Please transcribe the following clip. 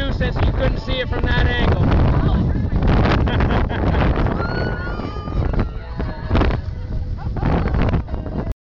reduce it so you couldn't see it from that angle.